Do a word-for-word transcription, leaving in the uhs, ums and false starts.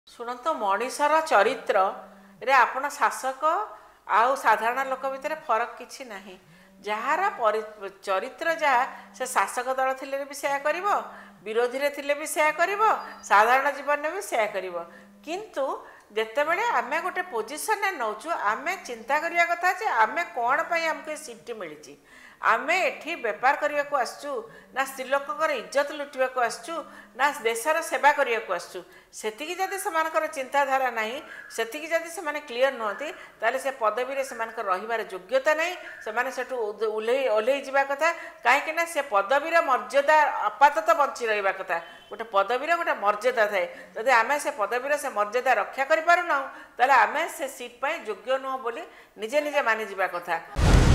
शुणु मनीषर चरित्र रे आपण शासक आउ साधारण लोक भितर फरक किछि नाही। जार चरित्र जहाँ से शासक दल थिले भी सेया करिवो, विरोधी रे थिले भी सेया करिवो, साधारण जीवन में भी सेया करिवो। किंतु जेतेबेले आमे गोटे पोजिशन ने नौचु आमे चिंता करिया कथा जे आमे कोन पई हमके सीट मिलिछि। आमे एठी व्यापार करने को आसचु ना स्त्रीलोकर इज्जत लुटिया को आसचु ना देशर सेवा करने को आसचु। सेतिकी जदि सेमानकर चिंताधारा नहीं, सेतिकी जदि सेमाने क्लियर नुहति ताले से पदवी रे सेमानकर रहिबार योग्यता नहीं। सेमाने सेठु ओल्हेई ओल्हेई जिबा कथा, काहेकि ना से पदवीर मर्यादा आपातत बंची रहिबा कथा। गोटे पदवीर गोटे मर्यादा थाए, जदि आमे से पदवीर से मर्यादा रक्षा करि पारु ना ताले आमे से सीट पई योग्य नुह बोली निजे निजे मानि जिबा कथा।